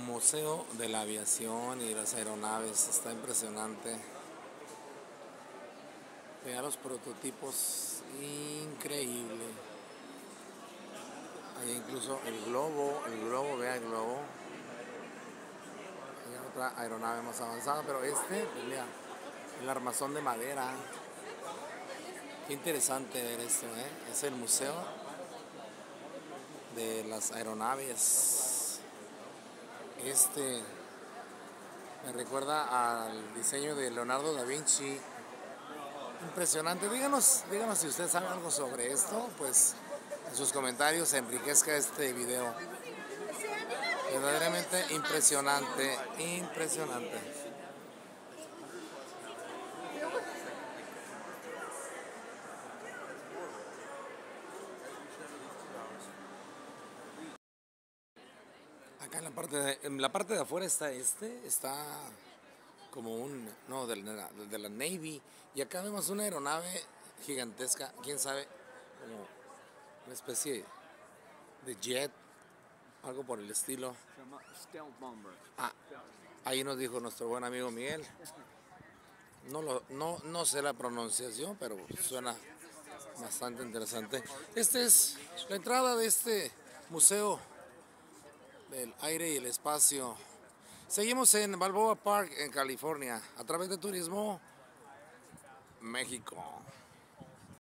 Museo de la Aviación y las Aeronaves, está impresionante. Vea los prototipos, increíble. Hay incluso el globo, vea el globo. Hay otra aeronave más avanzada, pero pues mira, el armazón de madera. Qué interesante ver esto, ¿eh? Es el Museo de las Aeronaves. Me recuerda al diseño de Leonardo da Vinci. Impresionante. Díganos si usted sabe algo sobre esto, pues en sus comentarios enriquezca este video. Verdaderamente impresionante, impresionante. Acá en la parte de afuera está como no, de la Navy, y acá vemos una aeronave gigantesca, quién sabe, como una especie de jet, algo por el estilo. Ah, ahí nos dijo nuestro buen amigo Miguel. No sé la pronunciación, pero suena bastante interesante. Esta es la entrada de este museo del aire y el espacio. Seguimos en Balboa Park, en California, a través de Turismo México.